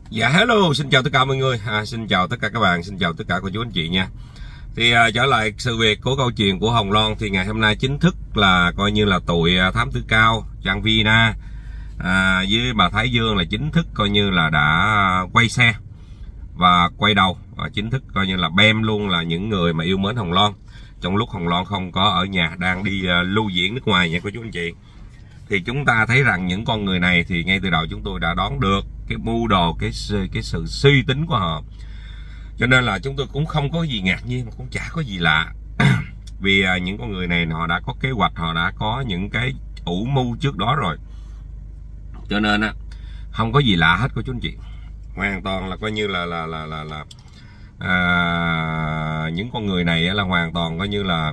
Dạ hello, xin chào tất cả mọi người, xin chào tất cả các bạn, xin chào tất cả cô chú anh chị nha. Thì trở lại sự việc của câu chuyện của Hồng Loan thì ngày hôm nay chính thức là coi như là tụi thám tử cao Trang Vina với bà Thái Dương là chính thức coi như là đã quay xe và quay đầu, chính thức coi như là bem luôn là những người mà yêu mến Hồng Loan trong lúc Hồng Loan không có ở nhà, đang đi lưu diễn nước ngoài nha cô chú anh chị. Thì chúng ta thấy rằng những con người này thì ngay từ đầu chúng tôi đã đoán được cái mưu đồ, cái sự suy tính của họ, cho nên là chúng tôi cũng không có gì ngạc nhiên, cũng chả có gì lạ. Vì những con người này họ đã có kế hoạch, họ đã có những cái ủ mưu trước đó rồi, cho nên không có gì lạ hết cô chú anh chị. Hoàn toàn là coi như là những con người này là hoàn toàn coi như là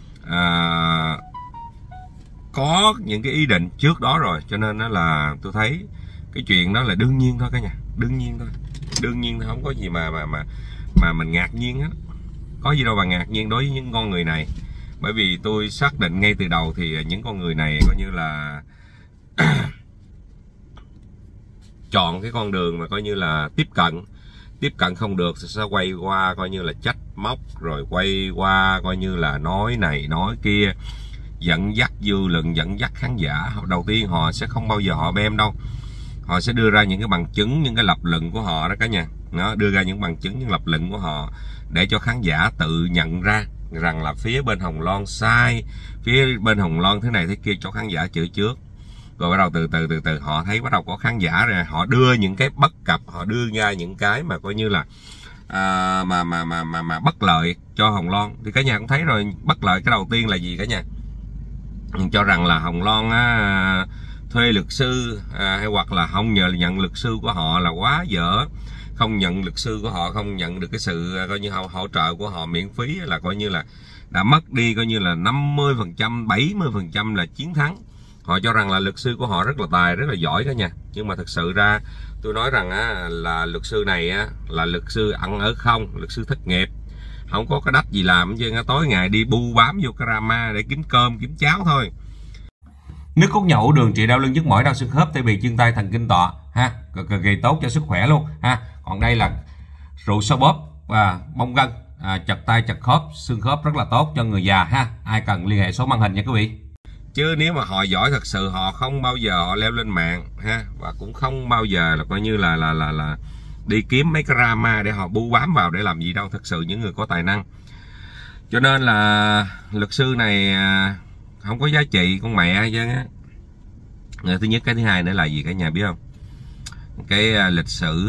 có những cái ý định trước đó rồi, cho nên là tôi thấy cái chuyện đó là đương nhiên thôi cả nhà, đương nhiên thôi, không có gì mà mình ngạc nhiên hết, có gì đâu mà ngạc nhiên đối với những con người này. Bởi vì tôi xác định ngay từ đầu thì những con người này coi như là chọn cái con đường mà coi như là tiếp cận không được thì sẽ quay qua coi như là trách móc, rồi quay qua coi như là nói này nói kia, dẫn dắt dư luận, dẫn dắt khán giả. Đầu tiên họ sẽ không bao giờ họ bem đâu, họ sẽ đưa ra những cái bằng chứng, những cái lập luận của họ đó cả nhà. Nó đưa ra những bằng chứng, những lập luận của họ để cho khán giả tự nhận ra rằng là phía bên Hồng Loan sai, phía bên Hồng Loan thế này thế kia, cho khán giả chửi trước. Rồi bắt đầu từ từ họ thấy bắt đầu có khán giả rồi, họ đưa những cái bất cập, họ đưa ra những cái mà coi như là mà bất lợi cho Hồng Loan. Thì cả nhà cũng thấy rồi, bất lợi cái đầu tiên là gì cả nhà? Cho rằng là Hồng Loan thuê luật sư hay hoặc là không nhận luật sư của họ là quá dở, không nhận luật sư của họ, không nhận được cái sự coi như hỗ trợ của họ miễn phí, là coi như là đã mất đi coi như là 50%, 70% là chiến thắng. Họ cho rằng là luật sư của họ rất là tài, rất là giỏi cả nhà. Nhưng mà thực sự ra tôi nói rằng là luật sư này là luật sư ăn ở không, luật sư thất nghiệp, không có cái đách gì làm chứ, tối ngày đi bu bám vô cái drama để kiếm cơm kiếm cháo thôi. Nước cốt nhậu đường trị đau lưng nhức mỏi đau xương khớp tê bì chân tay thần kinh tọa ha, cực kỳ tốt cho sức khỏe luôn ha. Còn đây là rượu xoa bóp và bong gân, chật tay chật khớp xương khớp, rất là tốt cho người già ha. Ai cần liên hệ số màn hình nha quý vị. Chứ nếu mà họ giỏi thật sự họ không bao giờ họ leo lên mạng ha, và cũng không bao giờ là coi như là đi kiếm mấy cái drama để họ bu bám vào để làm gì đâu. Thật sự những người có tài năng, cho nên là luật sư này không có giá trị con mẹ chứ á. Thứ nhất, cái thứ hai nữa là gì cả nhà biết không? Cái lịch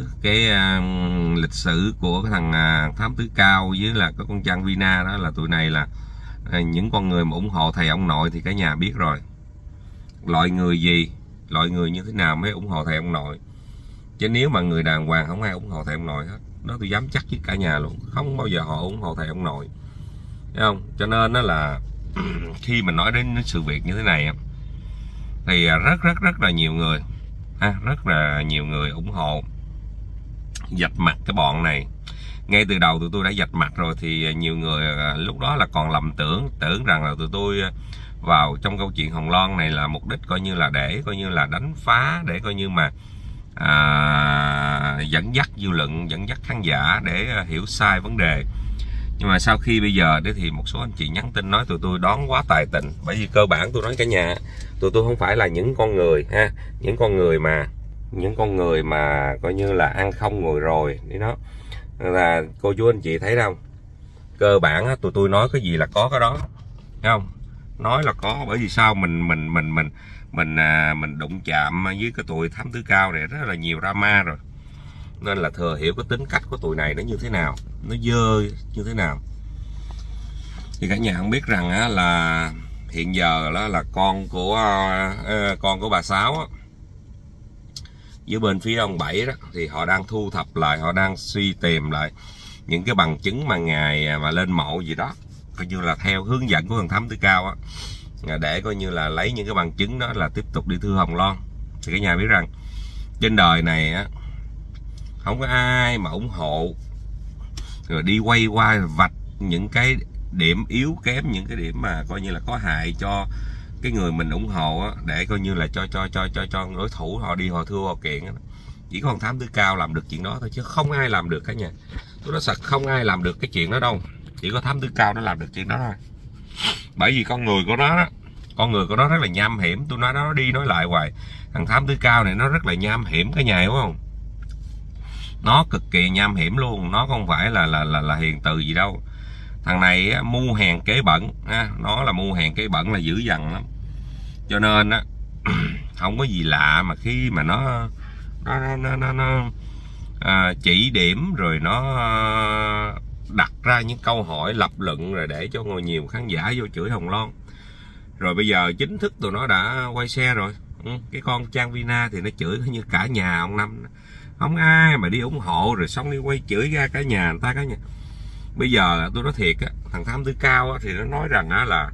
sử của cái thằng thám tử cao với là cái con Trang Vina đó, là tụi này là những con người mà ủng hộ thầy ông nội thì cả nhà biết rồi. Loại người gì, loại người như thế nào mới ủng hộ thầy ông nội. Chứ nếu mà người đàng hoàng không ai ủng hộ thầy ông nội hết. Đó tôi dám chắc với cả nhà luôn, không bao giờ họ ủng hộ thầy ông nội, thấy không? Cho nên đó là khi mình nói đến sự việc như thế này thì rất là nhiều người rất là nhiều người ủng hộ, vạch mặt cái bọn này. Ngay từ đầu tụi tôi đã vạch mặt rồi thì nhiều người lúc đó là còn lầm tưởng rằng là tụi tôi vào trong câu chuyện Hồng Loan này là mục đích coi như là để coi như là đánh phá, để coi như mà dẫn dắt dư luận, dẫn dắt khán giả để hiểu sai vấn đề. Nhưng mà sau khi bây giờ thì một số anh chị nhắn tin nói tụi tôi đoán quá tài tình. Bởi vì cơ bản tôi nói cả nhà, tụi tôi không phải là những con người những con người mà coi như là ăn không ngồi rồi đi đó. Là cô chú anh chị thấy không, cơ bản tụi tôi nói cái gì là có cái đó, thấy không? Nói là có, bởi vì sao mình đụng chạm với cái tụi thám tử cao này rất là nhiều drama rồi, nên là thừa hiểu cái tính cách của tụi này nó như thế nào, nó dơ như thế nào. Thì cả nhà không biết rằng là hiện giờ đó là con của bà Sáu với bên phía ông Bảy đó, thì họ đang thu thập lại, họ đang suy tìm lại những cái bằng chứng mà ngài mà lên mộ gì đó, coi như là theo hướng dẫn của thằng thám tử cao để coi như là lấy những cái bằng chứng đó là tiếp tục đi thư Hồng Loan. Thì cả nhà biết rằng trên đời này không có ai mà ủng hộ rồi đi quay qua vạch những cái điểm yếu kém, những cái điểm mà coi như là có hại cho cái người mình ủng hộ để coi như là cho đối thủ họ đi họ thua họ kiện. Chỉ có Thám Tử Cao làm được chuyện đó thôi, chứ không ai làm được cả nhà. Tôi nói thật, không ai làm được cái chuyện đó đâu, chỉ có Thám Tử Cao nó làm được chuyện đó thôi. Bởi vì con người của nó đó, con người của nó rất là nham hiểm. Tôi nói nó đi nói lại hoài, thằng Thám Tử Cao này nó rất là nham hiểm cả nhà, hiểu không? Nó cực kỳ nham hiểm luôn, nó không phải là hiền từ gì đâu. Thằng này á, mưu hèn kế bẩn, nó là mưu hèn kế bẩn, là dữ dằn lắm. Cho nên á không có gì lạ mà khi mà nó chỉ điểm rồi nó đặt ra những câu hỏi lập luận rồi để cho nhiều khán giả vô chửi Hồng Loan. Rồi bây giờ chính thức tụi nó đã quay xe rồi. Cái con Trang Vina thì nó chửi như cả nhà ông Năm, không ai mà đi ủng hộ, rồi xong đi quay chửi ra cả nhà người ta cả nhà. Bây giờ tôi nói thiệt á, thằng Thám Tử Cao á, thì nó nói rằng á là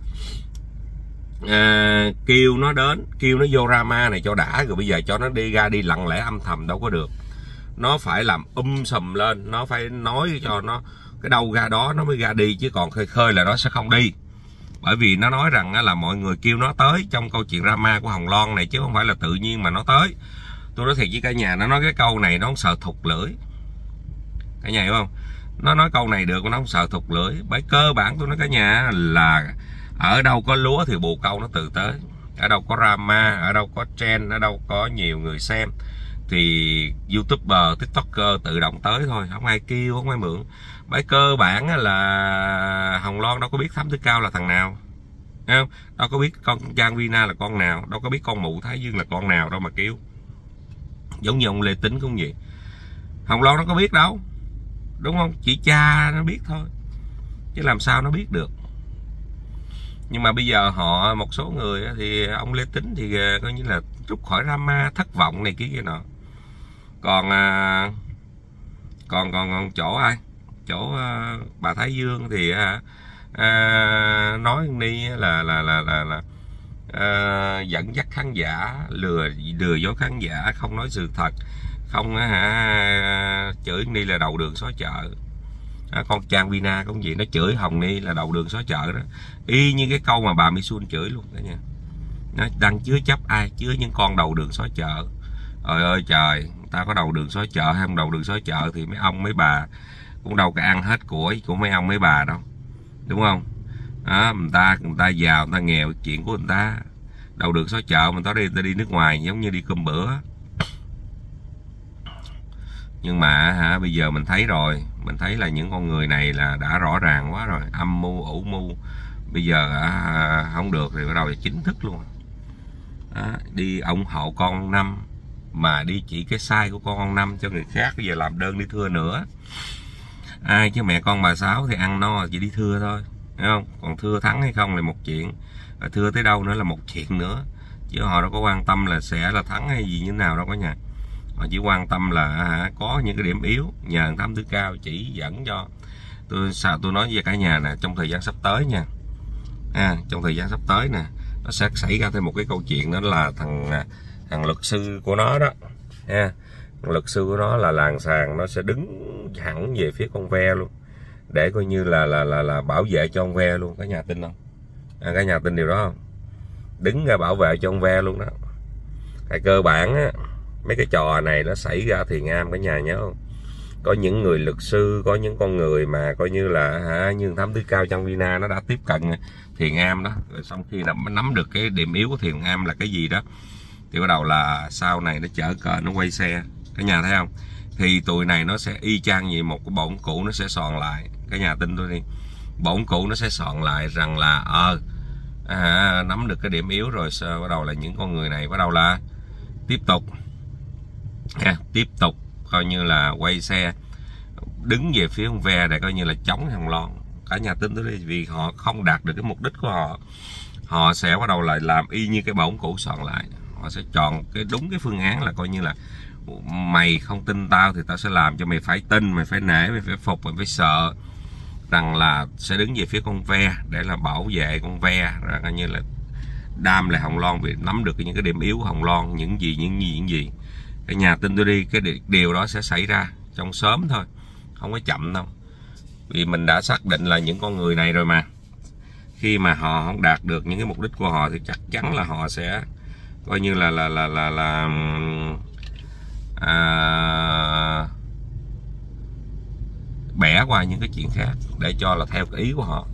kêu nó đến, kêu nó vô drama này cho đã, rồi bây giờ cho nó đi ra đi lặng lẽ âm thầm đâu có được. Nó phải làm sùm lên, nó phải nói cho nó cái đâu ra đó nó mới ra đi, chứ còn khơi khơi là nó sẽ không đi. Bởi vì nó nói rằng là mọi người kêu nó tới trong câu chuyện drama của Hồng Loan này, chứ không phải là tự nhiên mà nó tới. Tôi nói thiệt với cả nhà, nó nói cái câu này nó không sợ thụt lưỡi. Cả nhà hiểu không? Nó nói câu này được mà nó không sợ thụt lưỡi. Bởi cơ bản tôi nói cả nhà là ở đâu có lúa thì bồ câu nó tự tới. Ở đâu có drama, ở đâu có trend, ở đâu có nhiều người xem thì YouTuber, TikToker tự động tới thôi, không ai kêu, không ai mượn. Bởi cơ bản là Hồng Loan đâu có biết Thám Tử Cao là thằng nào, thấy không? Đâu có biết con Trang Vina là con nào, đâu có biết con mụ Thái Dương là con nào đâu mà kêu. Giống như ông Lê Tính cũng vậy, Hồng Loan nó có biết đâu, đúng không? Chỉ cha nó biết thôi, chứ làm sao nó biết được. Nhưng mà bây giờ họ, một số người thì ông Lê Tính thì coi như là rút khỏi drama, thất vọng này kia nọ. Còn chỗ ai? Chỗ bà Thái Dương thì nói đi là dẫn dắt khán giả, lừa dối khán giả, không nói sự thật, không chửi Ni là đầu đường xó chợ. Con Trang Vina cũng vậy, nó chửi Hồng Ni là đầu đường xó chợ đó, y như cái câu mà bà Mỹ Xuân chửi luôn cả nhà. Nó đang chứa chấp ai? Chứa những con đầu đường xó chợ. Trời ơi trời, ta có đầu đường xó chợ hay không đầu đường xó chợ thì mấy ông mấy bà cũng đâu có ăn hết của mấy ông mấy bà đâu, đúng không? Đó, người ta giàu, người ta nghèo, chuyện của người ta. Đầu đường xó chợ mình ta đi nước ngoài giống như đi cơm bữa. Nhưng mà bây giờ mình thấy rồi, mình thấy là những con người này là đã rõ ràng quá rồi, âm mưu ủ mưu. Bây giờ không được thì bắt đầu là chính thức luôn. Đi ủng hộ con Năm mà đi chỉ cái sai của con Năm cho người khác, bây giờ làm đơn đi thưa nữa. Ai chứ mẹ con bà Sáu thì ăn no chỉ đi thưa thôi, hiểu không? Còn thưa thắng hay không là một chuyện, thưa tới đâu nữa là một chuyện nữa, chứ họ đâu có quan tâm là sẽ là thắng hay gì như nào đâu cả nhà. Họ chỉ quan tâm là có những cái điểm yếu, nhờ Thám Tử Cao chỉ dẫn cho. Tôi nói với cả nhà nè, trong thời gian sắp tới nha, trong thời gian sắp tới nè, nó sẽ xảy ra thêm một cái câu chuyện, đó là thằng luật sư của nó đó, luật sư của nó là làng sàng, nó sẽ đứng hẳn về phía con ve luôn, để coi như là bảo vệ cho con ve luôn. Cả nhà tin không? Cả nhà tin điều đó không? Đứng ra bảo vệ cho con ve luôn đó. Tại cơ bản á, mấy cái trò này nó xảy ra Thiền Am, cả nhà nhớ không? Có những người luật sư, có những con người mà coi như là như Thám Tử Cao, Trang Vina nó đã tiếp cận Thiền Am đó, rồi xong khi nắm được cái điểm yếu của Thiền Am là cái gì đó thì bắt đầu là sau này nó chở cờ, nó quay xe. Cả nhà thấy không? Thì tụi này nó sẽ y chang như một cái bổn cũ, nó sẽ soạn lại. Cả nhà tin tôi đi, bổn cũ nó sẽ soạn lại rằng là nắm được cái điểm yếu rồi, bắt đầu là những con người này bắt đầu là tiếp tục coi như là quay xe, đứng về phía con ve để coi như là chống Hồng Loan. Cả nhà tin tới đây, vì họ không đạt được cái mục đích của họ, họ sẽ bắt đầu lại làm y như cái bổn cũ soạn lại. Họ sẽ chọn đúng cái phương án là coi như là mày không tin tao thì tao sẽ làm cho mày phải tin, mày phải nể, mày phải phục, mày phải sợ, rằng là sẽ đứng về phía con ve để là bảo vệ con ve, rồi coi như là đam lại Hồng Loan, vì nắm được những cái điểm yếu của Hồng Loan, những gì. Cái nhà tin tôi đi, cái điều đó sẽ xảy ra trong sớm thôi, không có chậm đâu. Vì mình đã xác định là những con người này rồi mà, khi mà họ không đạt được những cái mục đích của họ thì chắc chắn là họ sẽ coi như là bẻ qua những cái chuyện khác để cho là theo cái ý của họ.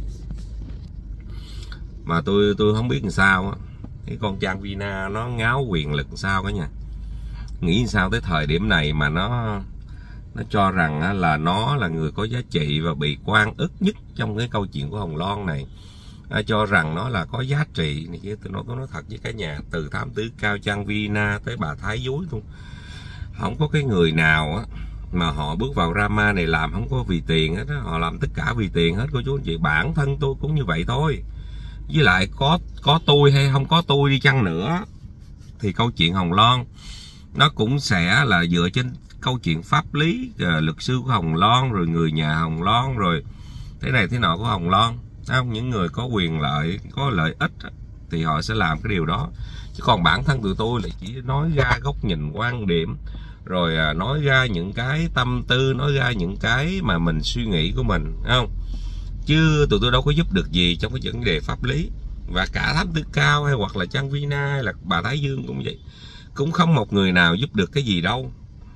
Mà tôi không biết làm sao á, cái con Trang Vina nó ngáo quyền lực làm sao cả nhà. Nghĩ sao tới thời điểm này mà nó cho rằng là nó là người có giá trị và bị oan ức nhất trong cái câu chuyện của Hồng Loan này. Cho rằng nó là có giá trị này kia. Tôi nói thật với cả nhà, từ Thám Tử Cao, Trang Vina tới bà Thái Dúi luôn, không có cái người nào á mà họ bước vào drama này làm không có vì tiền hết á. Họ làm tất cả vì tiền hết cô chú anh chị. Bản thân tôi cũng như vậy thôi. Với lại có tôi hay không có tôi đi chăng nữa thì câu chuyện Hồng Loan nó cũng sẽ là dựa trên câu chuyện pháp lý, luật sư của Hồng Loan, rồi người nhà Hồng Loan, rồi thế này thế nọ của Hồng Loan. Không? Những người có quyền lợi, có lợi ích thì họ sẽ làm cái điều đó. Chứ còn bản thân tụi tôi là chỉ nói ra góc nhìn quan điểm, rồi nói ra những cái tâm tư, nói ra những cái mà mình suy nghĩ của mình, không? Chứ tụi tôi đâu có giúp được gì trong cái vấn đề pháp lý. Và cả Thám Tử Cao hay hoặc là Trang Vina hay là bà Thái Dương cũng vậy, cũng không một người nào giúp được cái gì đâu.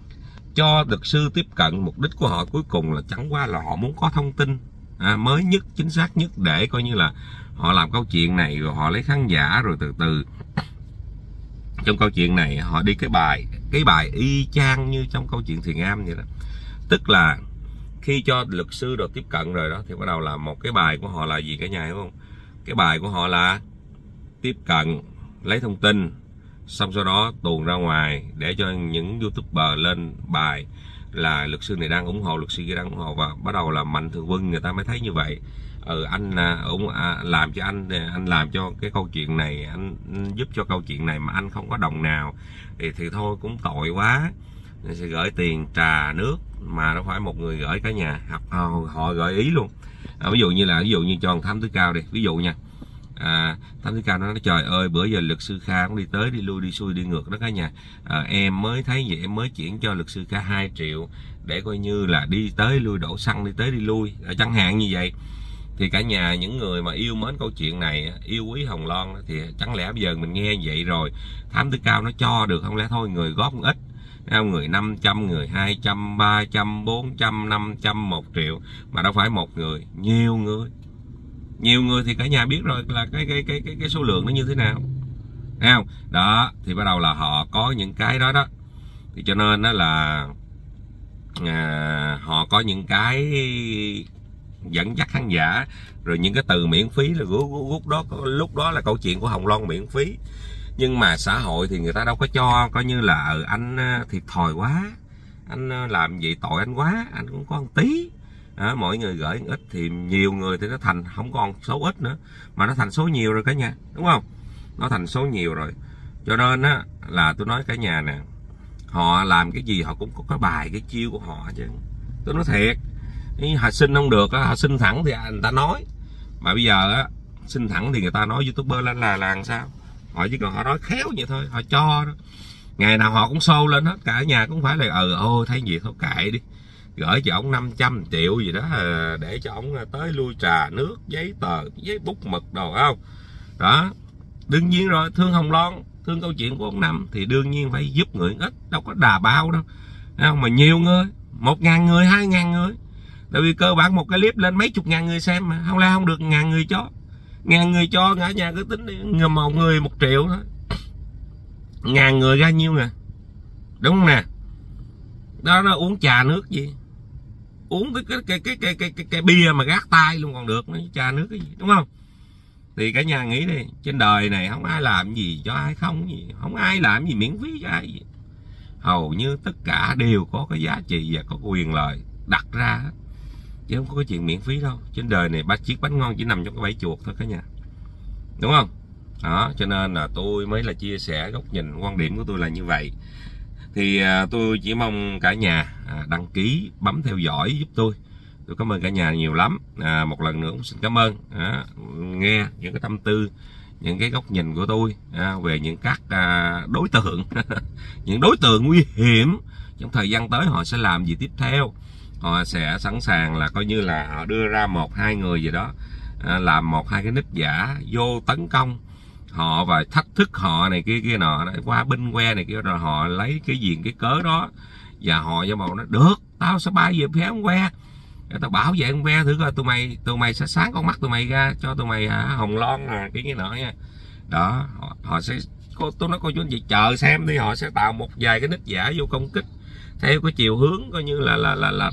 Cho luật sư tiếp cận, mục đích của họ cuối cùng là chẳng qua là họ muốn có thông tin mới nhất, chính xác nhất, để coi như là họ làm câu chuyện này rồi họ lấy khán giả, rồi từ từ trong câu chuyện này họ đi cái bài y chang như trong câu chuyện Thiền Am vậy đó. Tức là khi cho luật sư được tiếp cận rồi đó thì bắt đầu là một cái bài của họ là gì cả nhà hiểu không? Cái bài của họ là tiếp cận, lấy thông tin, xong sau đó tuồn ra ngoài để cho những YouTuber lên bài là luật sư này đang ủng hộ, luật sư kia đang ủng hộ, và bắt đầu là Mạnh Thường Quân người ta mới thấy như vậy. Anh làm cho anh làm cho cái câu chuyện này, anh giúp cho câu chuyện này mà anh không có đồng nào thì thôi cũng tội quá, sẽ gửi tiền trà nước mà đâu phải một người gửi cả nhà, họ gợi ý luôn. Ví dụ như cho Thám Tử Cao đi, ví dụ nha. Thám Tử Cao nó nói trời ơi, bữa giờ luật sư Kha cũng đi tới đi lui, đi xuôi đi ngược đó cả nhà. Em mới thấy vậy, em mới chuyển cho luật sư Kha 2 triệu để coi như là đi tới lui, đổ xăng đi tới đi lui, chẳng hạn như vậy. Thì cả nhà, những người mà yêu mến câu chuyện này, yêu quý Hồng Loan thì chẳng lẽ bây giờ mình nghe vậy rồi Thám Tử Cao nó cho được, không lẽ thôi người góp một ít, người 500, người 200, 300, 400, 500, 1 triệu, mà đâu phải một người, nhiều người thì cả nhà biết rồi là cái số lượng nó như thế nào, thấy không? Đó thì bắt đầu là họ có những cái đó thì cho nên đó là họ có những cái dẫn dắt khán giả, rồi những cái từ miễn phí là lúc đó là câu chuyện của Hồng Loan miễn phí. Nhưng mà xã hội thì người ta đâu có cho, coi như là anh thiệt thòi quá, anh làm vậy tội anh quá, anh cũng có một tí. Mỗi người gửi ít thì nhiều người thì nó thành không còn số ít nữa, mà nó thành số nhiều rồi cả nhà, đúng không? Nó thành số nhiều rồi. Cho nên á là tôi nói cả nhà nè, họ làm cái gì họ cũng có cái bài, cái chiêu của họ chứ. Tôi nói thiệt, họ xin không được họ xin thẳng thì người ta nói, mà bây giờ á xin thẳng thì người ta nói YouTuber lên là làm sao? Họ chỉ cần họ nói khéo vậy thôi, họ cho đó. Ngày nào họ cũng show lên hết, cả nhà cũng phải là ôi thấy gì thôi kệ đi, gửi cho ổng 500 triệu gì đó để cho ổng tới lui trà nước, giấy tờ, giấy bút mực đồ, không? Đó, đương nhiên rồi, thương Hồng Loan, thương câu chuyện của ông Năm thì đương nhiên phải giúp người ít, đâu có đà bao đâu, không? Mà nhiều người, 1.000 người, 2.000 người, tại vì cơ bản một cái clip lên mấy chục ngàn người xem mà, không lẽ không được 1.000 người cho. 1.000 người cho, cả nhà cứ tính đi, một người 1 triệu thôi, 1.000 người ra nhiêu nè, đúng không nè? Đó, nó uống trà nước gì, uống cái bia mà gác tay luôn còn được, nó trà nước cái gì, đúng không? Thì cả nhà nghĩ đi, trên đời này không ai làm gì cho ai không ai làm gì miễn phí cho ai gì. Hầu như tất cả đều có cái giá trị và có quyền lợi đặt ra hết, chứ không có cái chuyện miễn phí đâu. Trên đời này 3 chiếc bánh ngon chỉ nằm trong cái bẫy chuột thôi cả nhà, đúng không? Đó, cho nên là tôi mới là chia sẻ góc nhìn, quan điểm của tôi là như vậy. Thì tôi chỉ mong cả nhà đăng ký, bấm theo dõi giúp tôi. Tôi cảm ơn cả nhà nhiều lắm. Một lần nữa cũng xin cảm ơn nghe những cái tâm tư, những cái góc nhìn của tôi về những các đối tượng những đối tượng nguy hiểm trong thời gian tới họ sẽ làm gì tiếp theo. Họ sẽ sẵn sàng là coi như là họ đưa ra 1-2 người gì đó làm 1-2 cái nick giả vô tấn công họ và thách thức họ này kia nọ, qua binh que này kia, rồi họ lấy cái gì cái cớ đó và họ giả bộ nó được, tao sẽ bay về phía ông que, tao bảo vệ ông que thử coi tụi mày sẽ sáng con mắt tụi mày ra cho tụi mày hồng loan cái nọ nha. Đó, họ sẽ, tôi nói cô chú anh chị chờ xem đi, họ sẽ tạo một vài cái nít giả vô công kích theo cái chiều hướng coi như là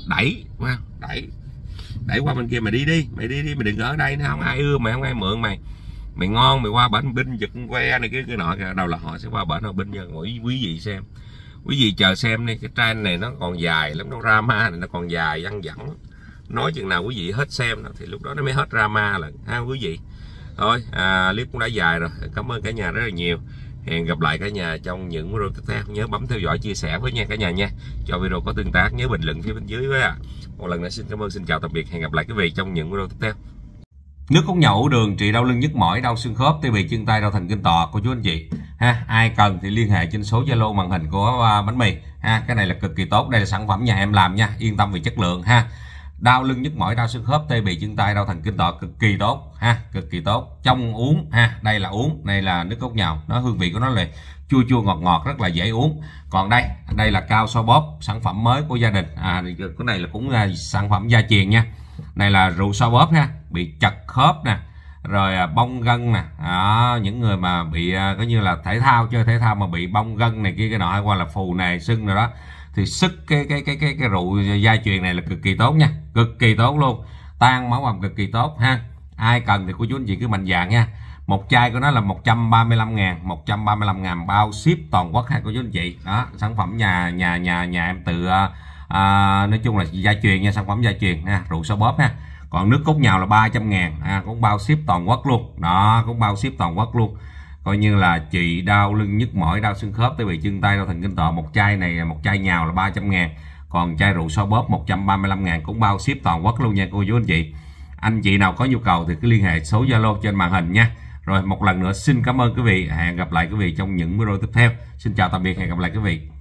đẩy qua bên kia. Mày đi đi, mày đừng ở đây nữa, không ai ưa mày, không ai mượn mày ngon, mày qua bển binh giật que này cái nọ, đâu là họ sẽ qua bển họ binh cho quý vị xem. Quý vị chờ xem đi, cái trang này nó còn dài lắm, nó drama này nó còn dài văng vẳng, nói chừng nào quý vị hết xem thì lúc đó nó mới hết drama là ha quý vị. Thôi clip cũng đã dài rồi, cảm ơn cả nhà rất là nhiều. Hẹn gặp lại cả nhà trong những video tiếp theo. Nhớ bấm theo dõi, chia sẻ với nha cả nhà nha. Cho video có tương tác nhớ bình luận phía bên dưới với một lần nữa xin cảm ơn, xin chào tạm biệt. Hẹn gặp lại quý vị trong những video tiếp theo. Nước cốt nhậu đường trị đau lưng nhức mỏi, đau xương khớp, tê bì chân tay, đau thần kinh tọa cô chú anh chị ha. Ai cần thì liên hệ trên số Zalo màn hình của bánh mì ha. Cái này là cực kỳ tốt, đây là sản phẩm nhà em làm nha, yên tâm về chất lượng ha. Đau lưng nhức mỏi, đau xương khớp, tê bì chân tay, đau thần kinh tọa cực kỳ tốt ha, cực kỳ tốt. Trong uống ha, đây là uống, đây là nước cốt nhậu, nó hương vị của nó là chua chua ngọt ngọt, rất là dễ uống. Còn đây là cao xoa bóp, sản phẩm mới của gia đình. Cái này là cũng là sản phẩm gia truyền nha. Này là rượu xoa bóp ha, bị chật khớp nè, rồi bong gân nè, những người mà bị coi như là thể thao, chơi thể thao mà bị bong gân này kia cái nọ, hoặc là phù nề sưng rồi đó, thì sức cái rượu gia truyền này là cực kỳ tốt nha, cực kỳ tốt luôn, tan máu ầm cực kỳ tốt ha. Ai cần thì cô chú anh chị cứ mạnh dạn nha. Một chai của nó là 135.000 bao ship toàn quốc ha cô chú anh chị. Đó, sản phẩm nhà em tự nói chung là gia truyền nha, sản phẩm gia truyền ha, rượu xoa bóp ha. Còn nước cốt nhào là 300.000 cũng bao ship toàn quốc luôn. Đó, cũng bao ship toàn quốc luôn. Coi như là trị đau lưng nhức mỏi, đau xương khớp, tê bì chân tay, đau thần kinh tọa. Một chai này, một chai nhào là 300.000. Còn chai rượu xoa bóp 135.000 cũng bao ship toàn quốc luôn nha cô chú anh chị. Anh chị nào có nhu cầu thì cứ liên hệ số Zalo trên màn hình nha. Rồi một lần nữa xin cảm ơn quý vị, hẹn gặp lại quý vị trong những video tiếp theo. Xin chào tạm biệt, hẹn gặp lại quý vị.